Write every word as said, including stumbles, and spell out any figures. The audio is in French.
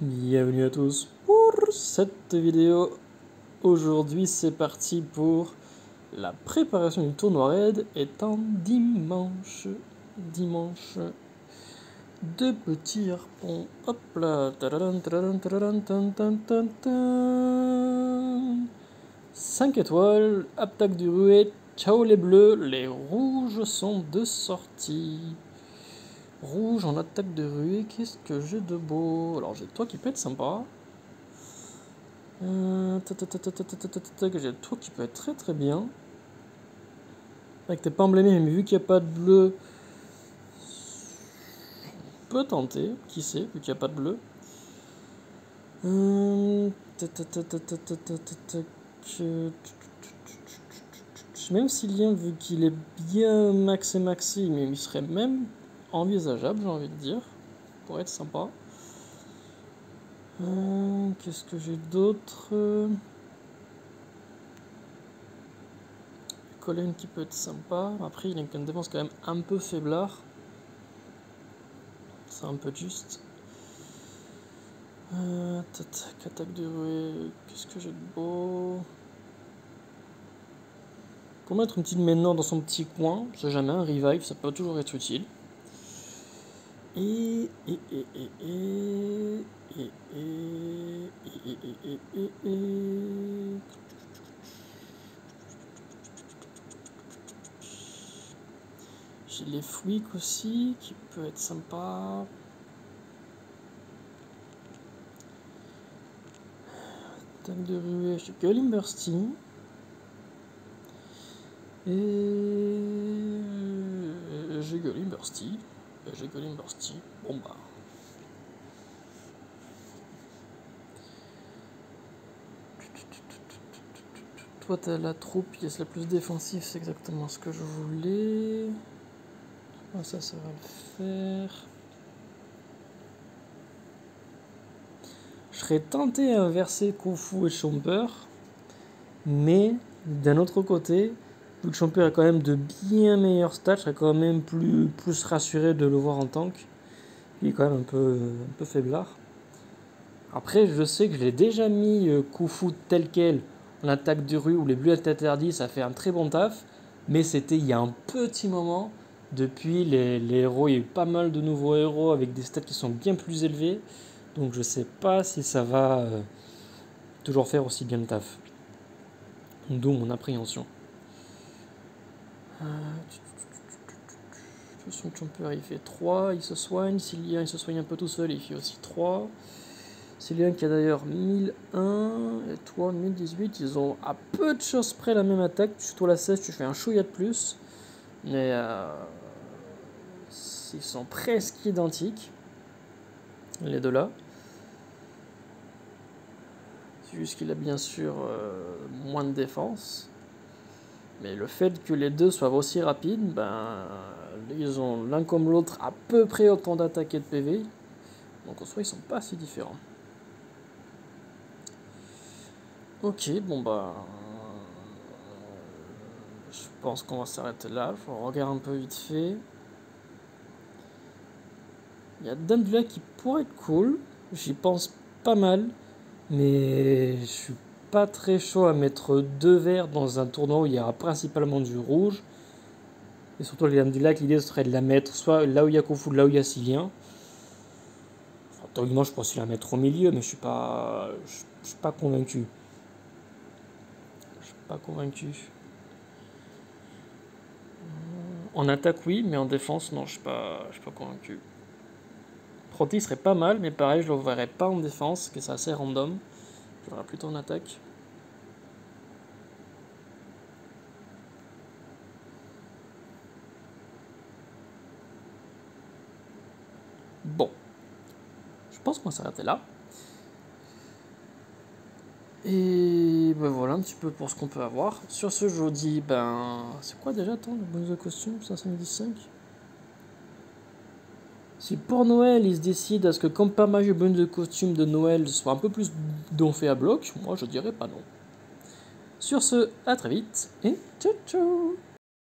Bienvenue à tous pour cette vidéo. Aujourd'hui c'est parti pour la préparation du tournoi raid étant dimanche. Dimanche. Deux petits harpons. Hop là. cinq étoiles. Attaque du ruet. Ciao les bleus. Les rouges sont de sortie. Rouge en attaque de ruée, qu'est-ce que j'ai de beau? Alors j'ai toi qui peut être sympa. Euh, j'ai toi qui peut être très très bien. Avec tes pas emblémés, mais vu qu'il n'y a pas de bleu, on peut tenter, qui sait, vu qu'il n'y a pas de bleu. Euh, même si Lien, vu qu'il est bien maxé maxi, mais il serait même envisageable, j'ai envie de dire, pour être sympa. Euh, Qu'est-ce que j'ai d'autre? Colin qui peut être sympa. Après, il a une défense quand même un peu faiblard. C'est un peu juste. Euh, attaque de ruée. Qu'est-ce que j'ai de beau? Pour mettre une petite Ménor dans son petit coin, je sais jamais, un revive, ça peut toujours être utile. Et, et, et, et, et, et, et, et, et, et, et, j'ai les Fouiques aussi, qui peut être sympa. Attaque de ruée, j'ai Golem Bursty. Et j'ai Golem Bursty. J'ai Golem Bursty. Bon bah. Toi t'as la troupe, pièce la plus défensive, c'est exactement ce que je voulais. Ah, ça, ça va le faire. Je serais tenté à inverser Koufu et Chomper, mais d'un autre côté, vu que Chomper a quand même de bien meilleurs stats, je serais quand même plus, plus rassuré de le voir en tank. Il est quand même un peu, un peu faiblard. Après, je sais que je l'ai déjà mis Koufu tel quel en attaque de rue où les bleus étaient interdits, ça fait un très bon taf, mais c'était il y a un petit moment. Depuis, les, les héros, il y a eu pas mal de nouveaux héros avec des stats qui sont bien plus élevés. Donc je sais pas si ça va euh, toujours faire aussi bien le taf. D'où mon appréhension. Euh, son Chomper il fait trois, il se soigne. Cillian il se soigne un peu tout seul, il fait aussi trois. Cillian qui a d'ailleurs mille un et toi mille dix-huit. Ils ont à peu de choses près la même attaque. Surtout la seize, tu fais un chouïa de plus. Mais euh, ils sont presque identiques, les deux là. C'est juste qu'il a bien sûr euh, moins de défense. Mais le fait que les deux soient aussi rapides, ben, ils ont l'un comme l'autre à peu près autant d'attaque et de P V. Donc en soi, ils sont pas si différents. Ok, bon bah... Je pense qu'on va s'arrêter là. Je regarde un peu vite fait. Il y a Dame du Lac qui pourrait être cool. J'y pense pas mal. Mais je suis pas très chaud à mettre deux verts dans un tournoi où il y aura principalement du rouge. Et surtout les Dames du Lac, l'idée serait de la mettre soit là où il y a Koufu, là où il y a Cillian. Enfin, théoriquement, je pense la mettre au milieu, mais je suis pas, je, je suis pas convaincu. Je suis pas convaincu. En attaque, oui, mais en défense, non, je suis pas, je suis pas convaincu. Proti serait pas mal, mais pareil, je le verrais pas en défense, que c'est assez random. Je le verrais plutôt en attaque. Bon. Je pense qu'on va s'arrêter là. Et ben voilà un petit peu pour ce qu'on peut avoir. Sur ce, je vous dis, ben... C'est quoi déjà, attends, le bonus de costume, cinq cent dix-cinq. Si pour Noël, ils se décident à ce que comme pas mal de bonus de costume de Noël soit un peu plus donfé à bloc, moi je dirais pas non. Sur ce, à très vite, et ciao ciao.